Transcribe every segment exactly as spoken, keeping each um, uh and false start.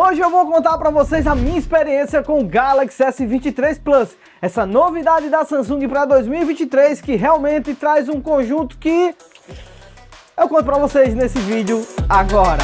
Hoje eu vou contar para vocês a minha experiência com o Galaxy S vinte e três Plus, essa novidade da Samsung para dois mil e vinte e três que realmente traz um conjunto que eu conto para vocês nesse vídeo agora.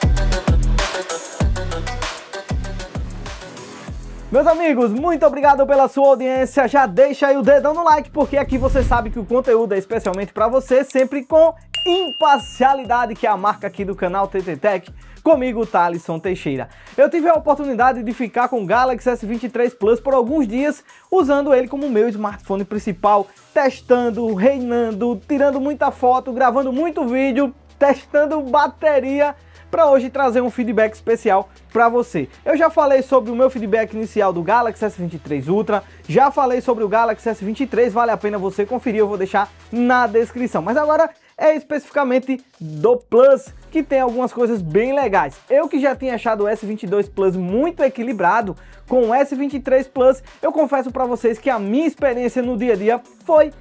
Meus amigos, muito obrigado pela sua audiência, já deixa aí o dedão no like, porque aqui você sabe que o conteúdo é especialmente para você, sempre com imparcialidade, que é a marca aqui do canal T T Tech, comigo, Thalisson Teixeira. Eu tive a oportunidade de ficar com o Galaxy S vinte e três Plus por alguns dias, usando ele como meu smartphone principal, testando, reinando, tirando muita foto, gravando muito vídeo, testando bateria, para hoje trazer um feedback especial para você. Eu já falei sobre o meu feedback inicial do Galaxy S vinte e três Ultra, já falei sobre o Galaxy S vinte e três, vale a pena você conferir, eu vou deixar na descrição. Mas agora é especificamente do Plus, que tem algumas coisas bem legais. Eu que já tinha achado o S vinte e dois Plus muito equilibrado, com o S vinte e três Plus, eu confesso para vocês que a minha experiência no dia a dia foi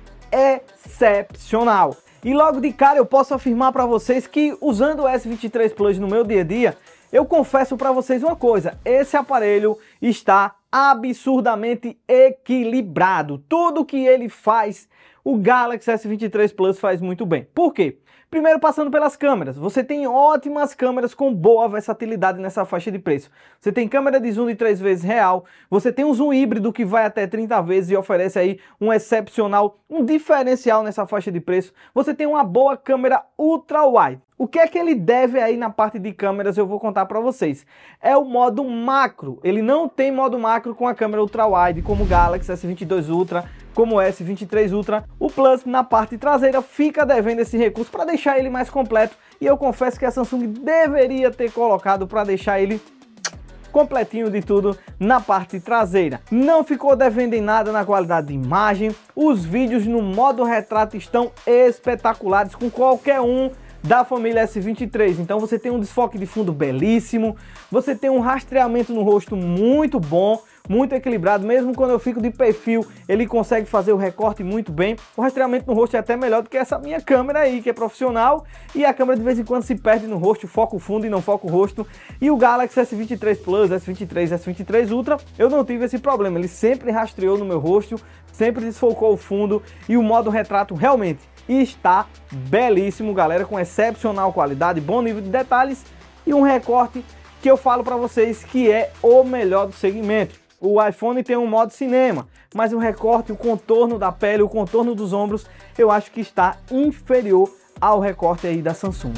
excepcional. E logo de cara eu posso afirmar para vocês que usando o S vinte e três Plus no meu dia a dia, eu confesso para vocês uma coisa, esse aparelho está absurdamente equilibrado. Tudo que ele faz, o Galaxy S vinte e três Plus faz muito bem. Por quê? Primeiro, passando pelas câmeras, você tem ótimas câmeras com boa versatilidade nessa faixa de preço. Você tem câmera de zoom de três vezes real, você tem um zoom híbrido que vai até trinta vezes e oferece aí um excepcional, um diferencial nessa faixa de preço. Você tem uma boa câmera ultra wide. O que é que ele deve aí na parte de câmeras, eu vou contar para vocês. É o modo macro, ele não tem modo macro com a câmera ultra wide como o Galaxy S vinte e dois Ultra, como o S vinte e três Ultra. O Plus na parte traseira fica devendo esse recurso para deixar ele mais completo, e eu confesso que a Samsung deveria ter colocado para deixar ele completinho de tudo na parte traseira. Não ficou devendo em nada na qualidade de imagem, os vídeos no modo retrato estão espetaculares com qualquer um da família S vinte e três, então você tem um desfoque de fundo belíssimo, você tem um rastreamento no rosto muito bom, muito equilibrado, mesmo quando eu fico de perfil, ele consegue fazer o recorte muito bem. O rastreamento no rosto é até melhor do que essa minha câmera aí, que é profissional, e a câmera de vez em quando se perde no rosto, foca o fundo e não foca o rosto. E o Galaxy S vinte e três Plus, S vinte e três, S vinte e três Ultra, eu não tive esse problema, ele sempre rastreou no meu rosto, sempre desfocou o fundo, e o modo retrato realmente está belíssimo, galera, com excepcional qualidade, bom nível de detalhes e um recorte que eu falo para vocês que é o melhor do segmento. O iPhone tem um modo cinema, mas o recorte, o contorno da pele, o contorno dos ombros, eu acho que está inferior ao recorte aí da Samsung.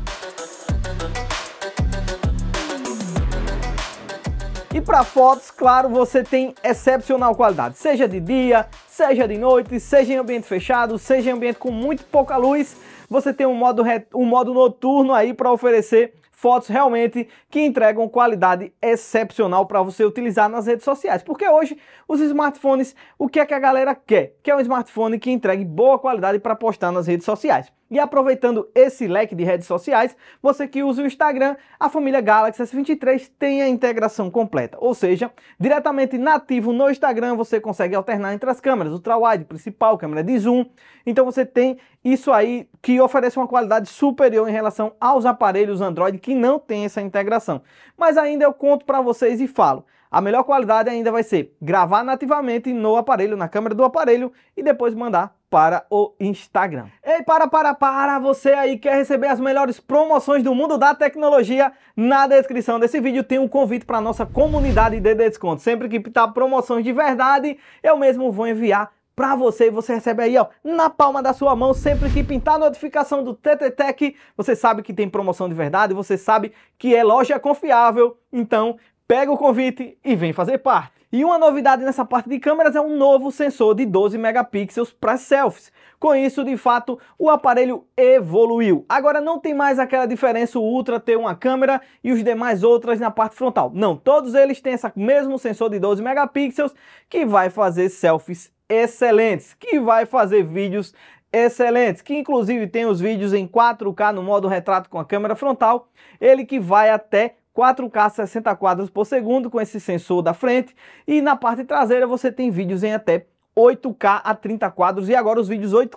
E para fotos, claro, você tem excepcional qualidade, seja de dia, seja de noite, seja em ambiente fechado, seja em ambiente com muito pouca luz, você tem um modo, um modo noturno aí para oferecer fotos realmente que entregam qualidade excepcional para você utilizar nas redes sociais. Porque hoje os smartphones, o que é que a galera quer? Quer um smartphone que entregue boa qualidade para postar nas redes sociais. E aproveitando esse leque de redes sociais, você que usa o Instagram, a família Galaxy S vinte e três tem a integração completa. Ou seja, diretamente nativo no Instagram você consegue alternar entre as câmeras, ultra-wide, principal, câmera de zoom. Então você tem isso aí que oferece uma qualidade superior em relação aos aparelhos Android que não tem essa integração. Mas ainda eu conto para vocês e falo, a melhor qualidade ainda vai ser gravar nativamente no aparelho, na câmera do aparelho e depois mandar para o Instagram. Ei, para, para, para, você aí quer receber as melhores promoções do mundo da tecnologia, na descrição desse vídeo tem um convite para a nossa comunidade de desconto. Sempre que pintar promoções de verdade, eu mesmo vou enviar para você e você recebe aí, ó, na palma da sua mão. Sempre que pintar a notificação do T T Tech, você sabe que tem promoção de verdade, você sabe que é loja confiável, então pega o convite e vem fazer parte. E uma novidade nessa parte de câmeras é um novo sensor de doze megapixels para selfies. Com isso, de fato, o aparelho evoluiu. Agora não tem mais aquela diferença o Ultra ter uma câmera e os demais outras na parte frontal. Não, todos eles têm esse mesmo sensor de doze megapixels que vai fazer selfies excelentes, que vai fazer vídeos excelentes, que inclusive tem os vídeos em quatro K no modo retrato com a câmera frontal, ele que vai até quatro K sessenta quadros por segundo com esse sensor da frente, e na parte traseira você tem vídeos em até oito K a trinta quadros, e agora os vídeos oito K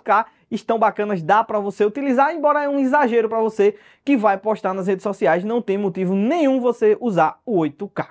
estão bacanas, dá para você utilizar, embora é um exagero para você que vai postar nas redes sociais, não tem motivo nenhum você usar o oito K.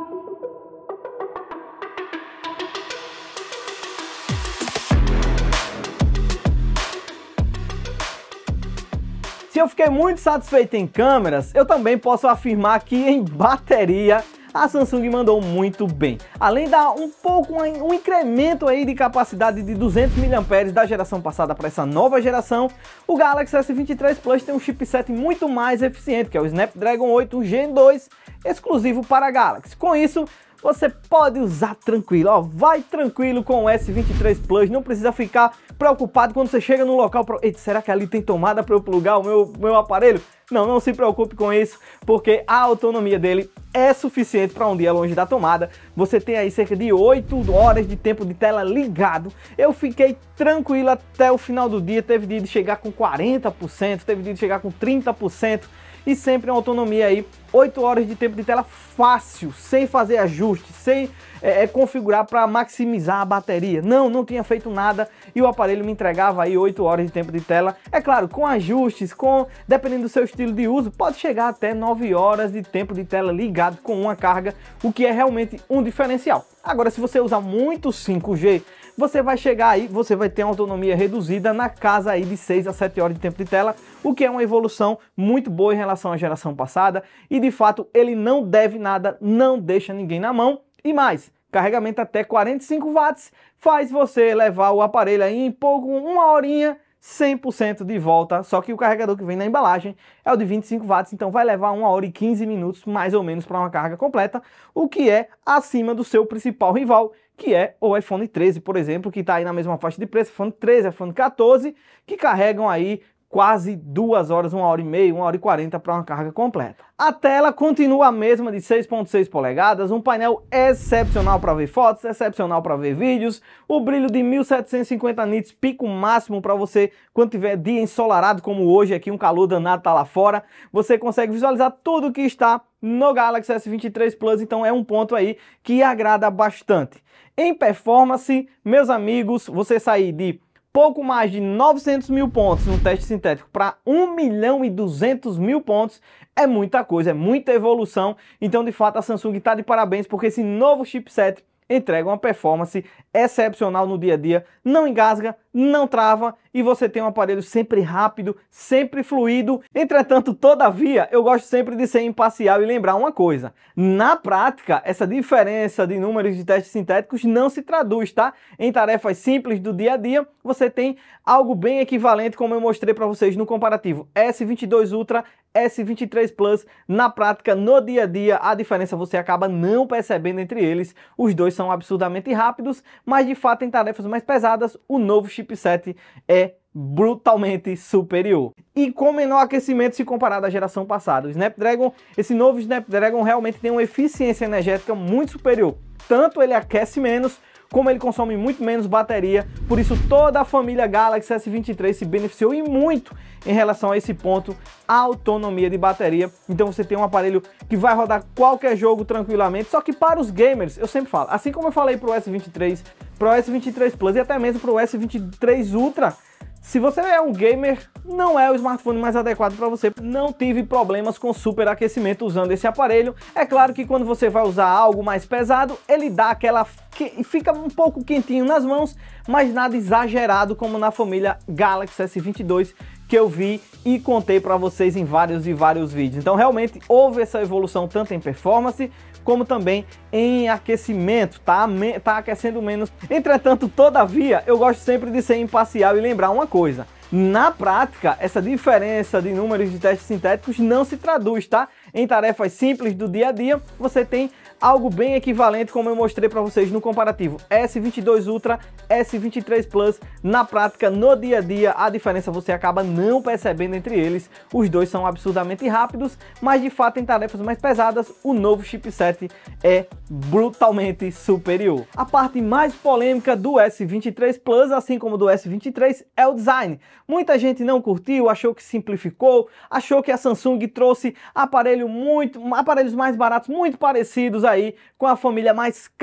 Se eu fiquei muito satisfeito em câmeras, eu também posso afirmar que em bateria a Samsung mandou muito bem. Além de dar um pouco, um incremento aí de capacidade de duzentos miliamperes da geração passada para essa nova geração, o Galaxy S vinte e três Plus tem um chipset muito mais eficiente, que é o Snapdragon oito Gen dois, exclusivo para a Galaxy. Com isso, você pode usar tranquilo, ó, vai tranquilo com o S vinte e três Plus, não precisa ficar preocupado quando você chega no local, pra... Eita, será que ali tem tomada para eu plugar o meu, meu aparelho? Não, não se preocupe com isso, porque a autonomia dele é suficiente para um dia longe da tomada. Você tem aí cerca de oito horas de tempo de tela ligado. Eu fiquei tranquilo até o final do dia, teve dia de chegar com quarenta por cento, teve dia de chegar com trinta por cento. E sempre uma autonomia aí, oito horas de tempo de tela fácil, sem fazer ajuste, sem é, é, configurar para maximizar a bateria. Não, não tinha feito nada e o aparelho me entregava aí oito horas de tempo de tela. É claro, com ajustes, com dependendo do seu estilo de uso, pode chegar até nove horas de tempo de tela ligado com uma carga, o que é realmente um diferencial. Agora, se você usar muito cinco G, você vai chegar aí, você vai ter uma autonomia reduzida na casa aí de seis a sete horas de tempo de tela, o que é uma evolução muito boa em relação à geração passada e de fato ele não deve nada, não deixa ninguém na mão e mais, carregamento até quarenta e cinco watts faz você levar o aparelho aí em pouco, uma horinha, cem por cento de volta, só que o carregador que vem na embalagem é o de vinte e cinco watts, então vai levar uma hora e quinze minutos mais ou menos para uma carga completa, o que é acima do seu principal rival, que é o iPhone treze, por exemplo, que está aí na mesma faixa de preço, iPhone treze, iPhone quatorze, que carregam aí quase duas horas, uma hora e meia, uma hora e quarenta para uma carga completa. A tela continua a mesma de seis ponto seis polegadas, um painel excepcional para ver fotos, excepcional para ver vídeos, o brilho de mil setecentos e cinquenta nits, pico máximo para você quando tiver dia ensolarado como hoje aqui, um calor danado tá lá fora, você consegue visualizar tudo que está no Galaxy S vinte e três Plus, então é um ponto aí que agrada bastante. Em performance, meus amigos, você sair de pouco mais de novecentos mil pontos no teste sintético para um milhão e duzentos mil pontos é muita coisa, é muita evolução. Então, de fato, a Samsung está de parabéns porque esse novo chipset entrega uma performance excepcional no dia a dia, não engasga, não trava e você tem um aparelho sempre rápido, sempre fluido. Entretanto, todavia, eu gosto sempre de ser imparcial e lembrar uma coisa. Na prática, essa diferença de números de testes sintéticos não se traduz, tá? Em tarefas simples do dia a dia, você tem algo bem equivalente, como eu mostrei para vocês no comparativo S vinte e dois Ultra, S vinte e três Plus. Na prática, no dia a dia, a diferença você acaba não percebendo entre eles. Os dois são absurdamente rápidos, mas de fato em tarefas mais pesadas, o novo chipset é brutalmente superior. E com menor aquecimento se comparado à geração passada. O Snapdragon, esse novo Snapdragon realmente tem uma eficiência energética muito superior. Tanto ele aquece menos, como ele consome muito menos bateria, por isso toda a família Galaxy S vinte e três se beneficiou e muito em relação a esse ponto, a autonomia de bateria. Então você tem um aparelho que vai rodar qualquer jogo tranquilamente, só que para os gamers, eu sempre falo, assim como eu falei para o S vinte e três, para o S vinte e três Plus e até mesmo para o S vinte e três Ultra, se você é um gamer, não é o smartphone mais adequado para você. Não tive problemas com superaquecimento usando esse aparelho. É claro que quando você vai usar algo mais pesado, ele dá aquela... fica um pouco quentinho nas mãos, mas nada exagerado como na família Galaxy S vinte e dois, que eu vi e contei para vocês em vários e vários vídeos. Então realmente houve essa evolução tanto em performance como também em aquecimento, tá, tá aquecendo menos. Entretanto, todavia, eu gosto sempre de ser imparcial e lembrar uma coisa. Na prática, essa diferença de números de testes sintéticos não se traduz, tá? Em tarefas simples do dia a dia, você tem algo bem equivalente, como eu mostrei para vocês no comparativo S vinte e dois Ultra, S vinte e três Plus. Na prática, no dia a dia, a diferença você acaba não percebendo entre eles. Os dois são absurdamente rápidos, mas de fato em tarefas mais pesadas, o novo chipset é brutalmente superior. A parte mais polêmica do S vinte e três Plus, assim como do S vinte e três, é o design. Muita gente não curtiu, achou que simplificou, achou que a Samsung trouxe aparelho muito, aparelhos mais baratos, muito parecidos aí com a família mais cara.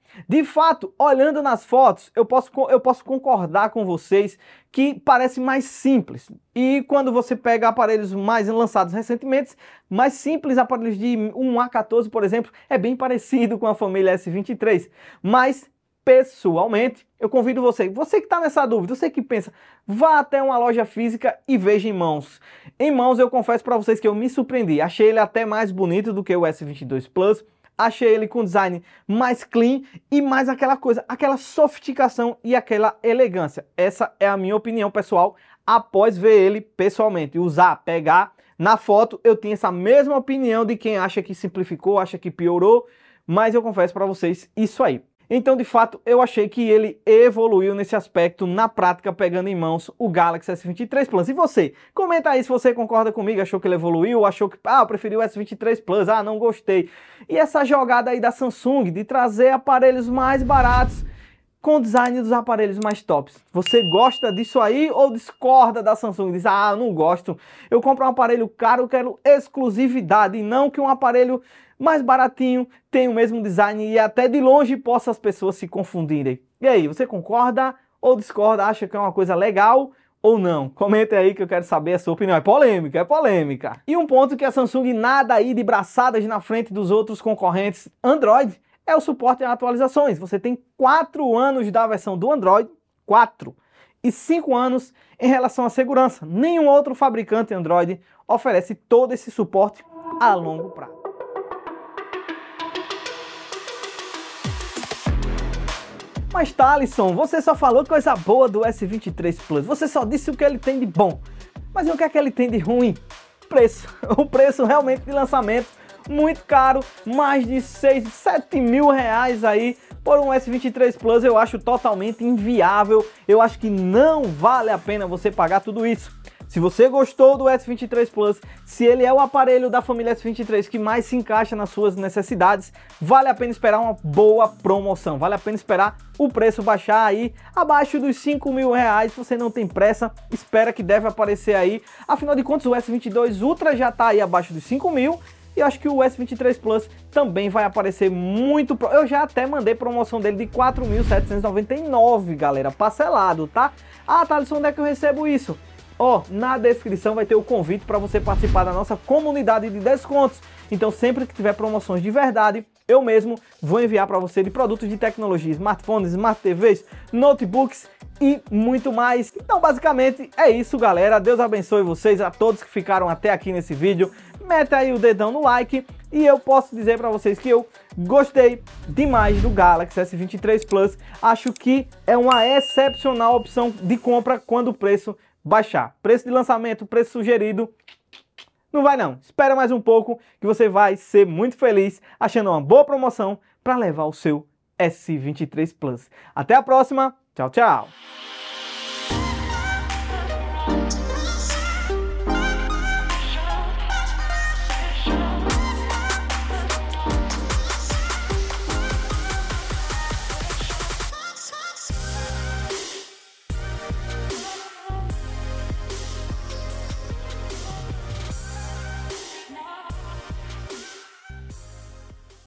De fato, olhando nas fotos, eu posso, eu posso concordar com vocês que parece mais simples. E quando você pega aparelhos mais lançados recentemente, mais simples, aparelhos de um A quatorze, por exemplo, é bem parecido com a família S vinte e três. Mas, pessoalmente, eu convido você, você que está nessa dúvida, você que pensa, vá até uma loja física e veja em mãos. Em mãos, eu confesso para vocês que eu me surpreendi. Achei ele até mais bonito do que o S vinte e dois Plus. Achei ele com design mais clean e mais aquela coisa, aquela sofisticação e aquela elegância. Essa é a minha opinião pessoal após ver ele pessoalmente. Usar, pegar na foto, eu tinha essa mesma opinião de quem acha que simplificou, acha que piorou, mas eu confesso para vocês isso aí. Então, de fato, eu achei que ele evoluiu nesse aspecto, na prática, pegando em mãos o Galaxy S vinte e três Plus. E você? Comenta aí se você concorda comigo, achou que ele evoluiu, achou que, ah, eu preferi o S vinte e três Plus, ah, não gostei. E essa jogada aí da Samsung de trazer aparelhos mais baratos com o design dos aparelhos mais tops. Você gosta disso aí ou discorda da Samsung? Diz, ah, eu não gosto, eu compro um aparelho caro, eu quero exclusividade, e não que um aparelho mais baratinho tenha o mesmo design e até de longe possa as pessoas se confundirem. E aí, você concorda ou discorda? Acha que é uma coisa legal ou não? Comenta aí que eu quero saber a sua opinião. É polêmica, é polêmica. E um ponto que a Samsung nada aí de braçadas na frente dos outros concorrentes Android é o suporte a atualizações. Você tem quatro anos da versão do Android, quatro, e cinco anos em relação à segurança. Nenhum outro fabricante Android oferece todo esse suporte a longo prazo. Mas Thalisson, você só falou coisa boa do S vinte e três Plus, você só disse o que ele tem de bom. Mas e o que é que ele tem de ruim? Preço. O preço realmente de lançamento, muito caro, mais de seis, sete mil reais aí por um S vinte e três Plus, eu acho totalmente inviável, eu acho que não vale a pena você pagar tudo isso. Se você gostou do S vinte e três Plus, se ele é o aparelho da família S vinte e três que mais se encaixa nas suas necessidades, vale a pena esperar uma boa promoção, vale a pena esperar o preço baixar aí abaixo dos cinco mil reais, se você não tem pressa, espera que deve aparecer aí, afinal de contas o S vinte e dois Ultra já está aí abaixo dos cinco mil, e eu acho que o S vinte e três Plus também vai aparecer muito, eu já até mandei promoção dele de quatro mil setecentos e noventa e nove, galera, parcelado, tá? Ah, Thalisson, onde é que eu recebo isso? Ó, oh, na descrição vai ter o convite para você participar da nossa comunidade de descontos. Então sempre que tiver promoções de verdade, eu mesmo vou enviar para você de produtos de tecnologia, smartphones, smart T Vs, notebooks e muito mais. Então basicamente é isso, galera. Deus abençoe vocês, a todos que ficaram até aqui nesse vídeo. Meta aí o dedão no like e eu posso dizer para vocês que eu gostei demais do Galaxy S vinte e três Plus. Acho que é uma excepcional opção de compra quando o preço baixar. Preço de lançamento, preço sugerido, não vai não. Espera mais um pouco que você vai ser muito feliz achando uma boa promoção para levar o seu S vinte e três Plus. Até a próxima. Tchau, tchau.